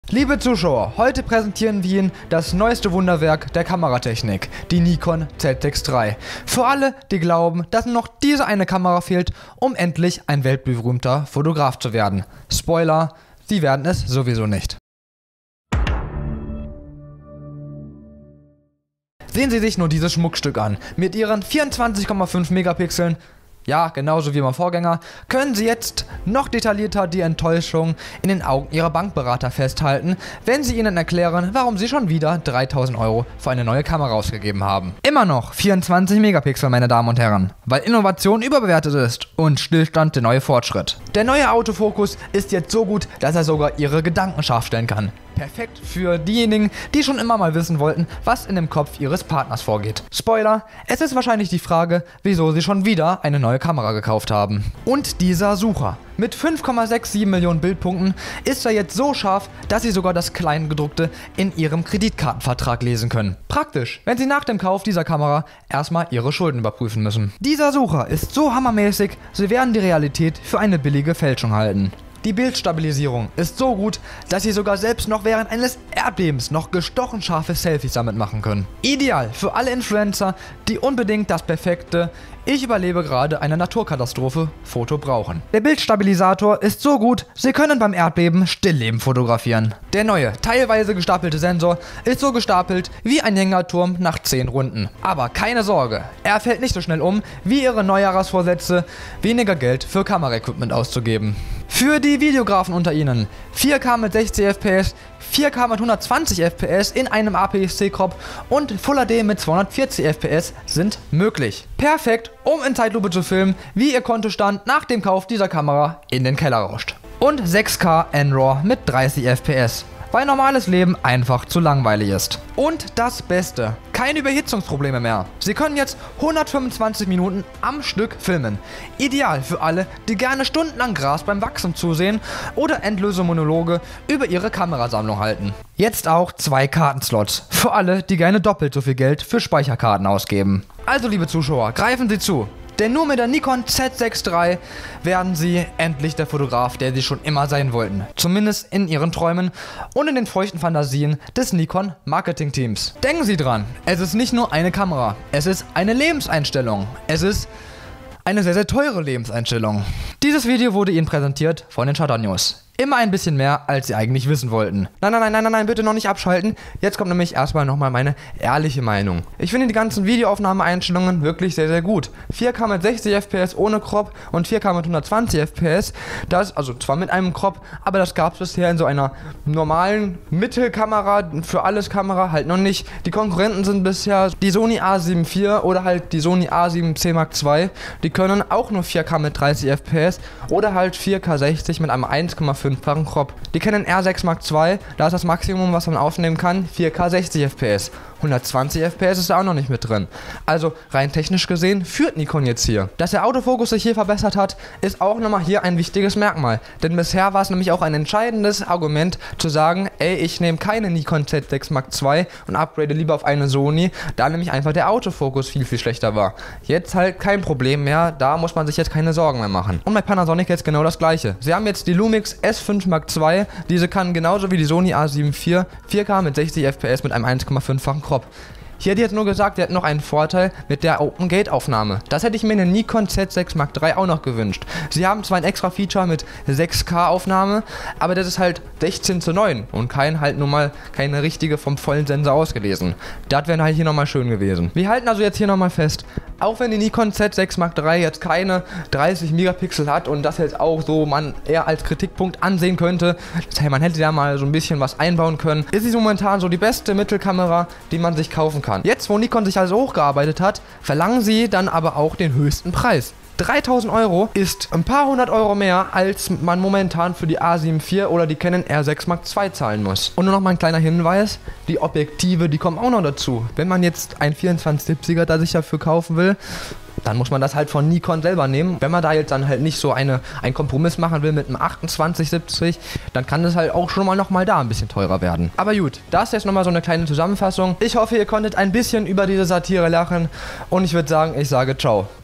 Liebe Zuschauer, heute präsentieren wir Ihnen das neueste Wunderwerk der Kameratechnik, die Nikon Z6 III. Für alle, die glauben, dass noch diese eine Kamera fehlt, um endlich ein weltberühmter Fotograf zu werden. Spoiler, Sie werden es sowieso nicht. Sehen Sie sich nur dieses Schmuckstück an. Mit ihren 24,5 Megapixeln, ja, genauso wie mein Vorgänger, können Sie jetzt noch detaillierter die Enttäuschung in den Augen Ihrer Bankberater festhalten, wenn Sie ihnen erklären, warum Sie schon wieder 3.000 € für eine neue Kamera ausgegeben haben. Immer noch 24 Megapixel, meine Damen und Herren, weil Innovation überbewertet ist und Stillstand der neue Fortschritt. Der neue Autofokus ist jetzt so gut, dass er sogar Ihre Gedanken scharf stellen kann. Perfekt für diejenigen, die schon immer mal wissen wollten, was in dem Kopf ihres Partners vorgeht. Spoiler, es ist wahrscheinlich die Frage, wieso sie schon wieder eine neue Kamera gekauft haben. Und dieser Sucher. Mit 5,67 Millionen Bildpunkten ist er jetzt so scharf, dass Sie sogar das Kleingedruckte in Ihrem Kreditkartenvertrag lesen können. Praktisch, wenn Sie nach dem Kauf dieser Kamera erstmal Ihre Schulden überprüfen müssen. Dieser Sucher ist so hammermäßig, Sie werden die Realität für eine billige Fälschung halten. Die Bildstabilisierung ist so gut, dass Sie sogar selbst noch während eines Erdbebens noch gestochen scharfe Selfies damit machen können. Ideal für alle Influencer, die unbedingt das perfekte "Ich überlebe gerade eine Naturkatastrophe" Foto brauchen. Der Bildstabilisator ist so gut, Sie können beim Erdbeben Stillleben fotografieren. Der neue, teilweise gestapelte Sensor ist so gestapelt wie ein Hängerturm nach 10 Runden. Aber keine Sorge, er fällt nicht so schnell um wie Ihre Neujahrsvorsätze, weniger Geld für Kameraequipment auszugeben. Für die Videografen unter Ihnen: 4K mit 60 FPS, 4K mit 120 FPS in einem APS-C-Crop und Full HD mit 240 FPS sind möglich. Perfekt, um in Zeitlupe zu filmen, wie Ihr Kontostand nach dem Kauf dieser Kamera in den Keller rauscht. Und 6K NRAW mit 30 FPS. Weil normales Leben einfach zu langweilig ist. Und das Beste: keine Überhitzungsprobleme mehr. Sie können jetzt 125 Minuten am Stück filmen. Ideal für alle, die gerne stundenlang Gras beim Wachsen zusehen oder endlose Monologe über ihre Kamerasammlung halten. Jetzt auch 2 Kartenslots. Für alle, die gerne doppelt so viel Geld für Speicherkarten ausgeben. Also liebe Zuschauer, greifen Sie zu. Denn nur mit der Nikon Z6 III werden Sie endlich der Fotograf, der Sie schon immer sein wollten. Zumindest in Ihren Träumen und in den feuchten Fantasien des Nikon Marketing-Teams. Denken Sie dran, es ist nicht nur eine Kamera, es ist eine Lebenseinstellung. Es ist eine sehr, sehr teure Lebenseinstellung. Dieses Video wurde Ihnen präsentiert von den Shutter News. Immer ein bisschen mehr, als Sie eigentlich wissen wollten. Nein, bitte noch nicht abschalten. Jetzt kommt nämlich erstmal nochmal meine ehrliche Meinung. Ich finde die ganzen Videoaufnahmeeinstellungen wirklich sehr, sehr gut. 4K mit 60 FPS ohne Crop und 4K mit 120 FPS. Das, also zwar mit einem Crop, aber das gab es bisher in so einer normalen Mittelkamera, für alles Kamera halt noch nicht. Die Konkurrenten sind bisher die Sony A7 IV oder halt die Sony A7C Mark II. Die können auch nur 4K mit 30 FPS oder halt 4K 60 mit einem 1,5-fachen Crop. Die Canon R6 Mark II, da ist das Maximum, was man aufnehmen kann, 4K 60 FPS. 120 FPS ist da auch noch nicht mit drin. Also rein technisch gesehen führt Nikon jetzt hier. Dass der Autofokus sich hier verbessert hat, ist auch nochmal hier ein wichtiges Merkmal. Denn bisher war es nämlich auch ein entscheidendes Argument zu sagen, ey, ich nehme keine Nikon Z6 Mark II und upgrade lieber auf eine Sony, da nämlich einfach der Autofokus viel, viel schlechter war. Jetzt halt kein Problem mehr, da muss man sich jetzt keine Sorgen mehr machen. Und bei Panasonic jetzt genau das gleiche. Sie haben jetzt die Lumix S5 Mark II, diese kann genauso wie die Sony A7 IV 4K mit 60 FPS mit einem 1,5-fachen Crop. Hier hätte ich jetzt nur gesagt, der hat noch einen Vorteil mit der Open-Gate-Aufnahme. Das hätte ich mir in der Nikon Z6 Mark III auch noch gewünscht. Sie haben zwar ein extra Feature mit 6K-Aufnahme, aber das ist halt 16:9 und keine richtige vom vollen Sensor ausgelesen. Das wäre halt hier nochmal schön gewesen. Wir halten also jetzt hier nochmal fest, auch wenn die Nikon Z6 Mark III jetzt keine 30 Megapixel hat und das jetzt auch so man eher als Kritikpunkt ansehen könnte, das heißt, man hätte da mal so ein bisschen was einbauen können, ist sie momentan so die beste Mittelkamera, die man sich kaufen kann. Jetzt, wo Nikon sich also hochgearbeitet hat, verlangen sie dann aber auch den höchsten Preis. 3.000 € ist ein paar hundert Euro mehr, als man momentan für die A7 IV oder die Canon R6 Mark II zahlen muss. Und nur noch mal ein kleiner Hinweis, die Objektive, die kommen auch noch dazu. Wenn man jetzt ein 24-70er da sich dafür kaufen will, dann muss man das halt von Nikon selber nehmen. Wenn man da jetzt dann halt nicht so einen Kompromiss machen will mit einem 2870, dann kann das halt auch schon mal nochmal da ein bisschen teurer werden. Aber gut, das ist jetzt nochmal so eine kleine Zusammenfassung. Ich hoffe, ihr konntet ein bisschen über diese Satire lachen und ich würde sagen, ich sage ciao.